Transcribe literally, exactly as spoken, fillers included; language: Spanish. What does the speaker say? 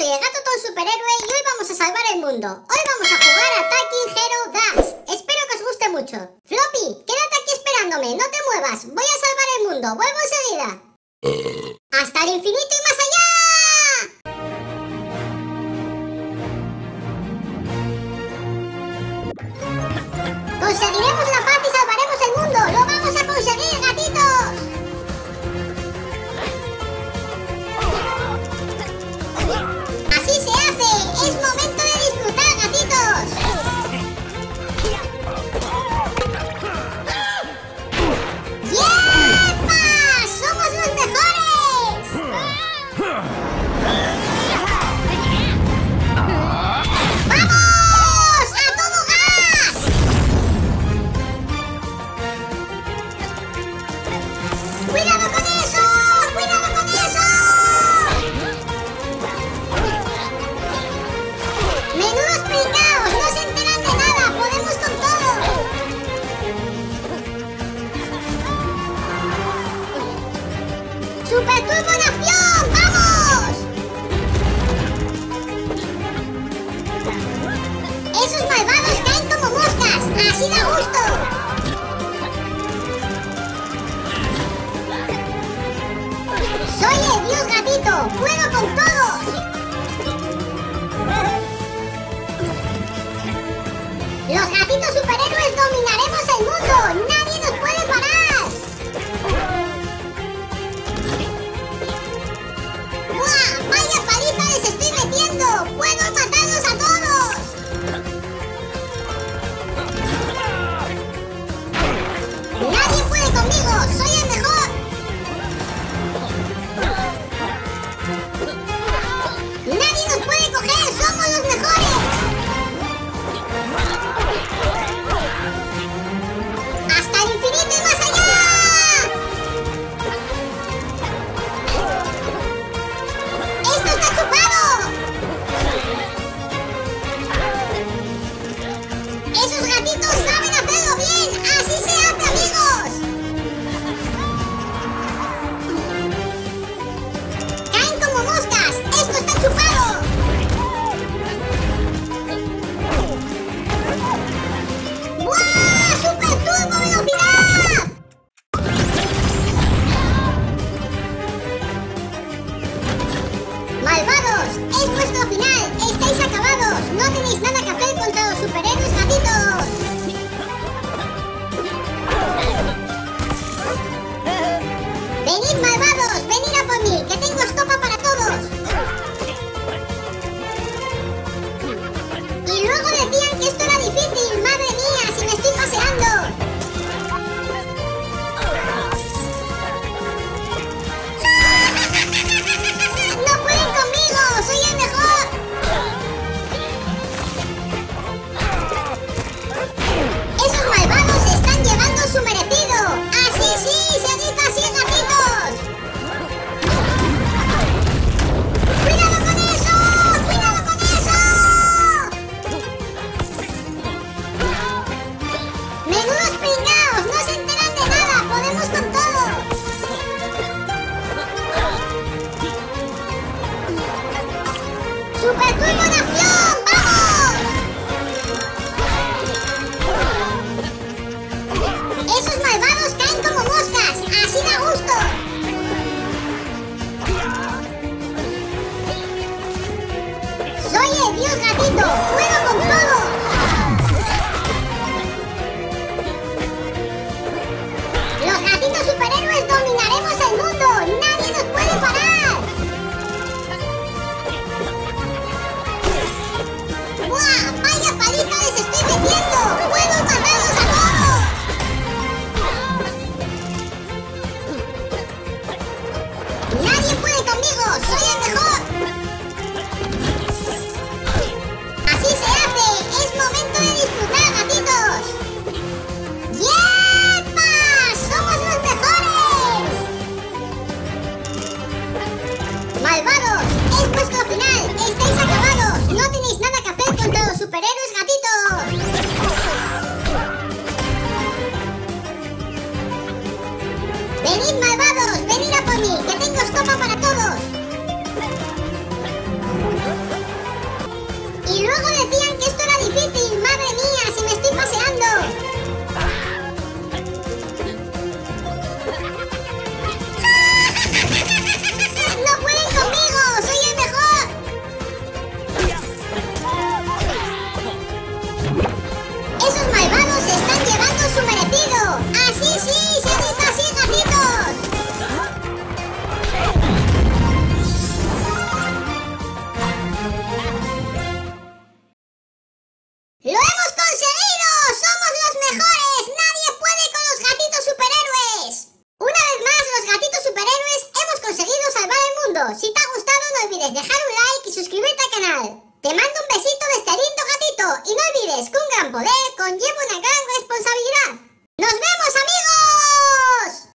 soy el gato Tom Superhéroe y hoy vamos a salvar el mundo. Hoy vamos a jugar a Attacking Hero Dash. Espero que os guste mucho. Floppy, quédate aquí esperándome, no te muevas. Voy a salvar el mundo, vuelvo enseguida. ¡Hasta el infinito y más allá! Conseguiremos la paz y salvaremos el mundo. ¡Lo vamos a conseguir, gatitos! ¡Así se hace! ¡Es momento de disfrutar, gatitos! ¡Yepa! ¡Somos los mejores! ¡Vamos! ¡A todo gas! ¡Cuidado con eso! ¡Cuidado con eso! ¡Menudos pringaos! ¡No se enteran de nada! ¡Podemos con todo! ¡Super Turbo en acción! ¡Vamos! ¡Esos malvados caen como moscas! ¡Así da gusto! ¡Soy el dios gatito! ¡Puedo con todos! ¡Los gatitos superhéroes dominaremos el mundo! ¡Nadie nos puede parar! ¡Buah! ¡Vaya paliza les estoy metiendo! ¡Puedo matarlos a todos! ¡Nadie puede conmigo! ¡Soy el mejor! ¡Nadie nos puede coger! ¡Somos los mejores! ¡Hasta el infinito y más allá! ¡Esto está chupado! ¡Esos gatitos saben hacerlo bien! ¡Así se hace, amigos! ¡Caen como moscas! ¡Esto está chupado! ¡Buah! ¡Super turbo velocidad! ¡Malvados! ¡Es vuestro final! ¡Estáis acabados! ¡No tenéis nada que hacer contra los superhéroes gatitos! ¡Venid, malvados! ¡Venid a por mí! ¡Que tengo estopa para todos! Y luego decían que esto era difícil. ¡Madre mía! ¡Si me estoy paseando! ¡No pueden conmigo! ¡Soy el mejor! ¡Esos malvados se están llevando su merecido! ¡Así sí! ¡Seguid así, gatitos! ¡Cuidado con eso! ¡Cuidado con eso! ¡Menudos pringaos! ¡No se enteran de nada! ¡Podemos con todo! ¡Super Turbo en acción! ¡Vamos! ¡Esos malvados caen como moscas! ¡Así da gusto! ¡Soy el dios gatito! ¡Puedo con todo! ¡Los gatitos superhéroes dominaremos el mundo! ¡Nadie nos puede parar! ¡Buah! ¡Vaya paliza les estoy metiendo! ¡Puedo matarlos a todos! ¡Nadie puede conmigo! ¡Soy el mejor! Si te ha gustado no olvides dejar un like y suscribirte al canal. Te mando un besito de este lindo gatito y no olvides que un gran poder conlleva una gran responsabilidad.